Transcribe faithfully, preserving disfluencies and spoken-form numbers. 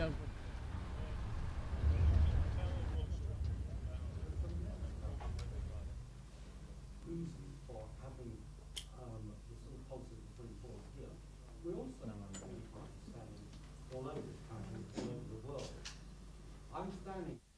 don't. Reason for having um, the sort of policy of the free fall here. We also understand all over this country, all over the world. I'm standing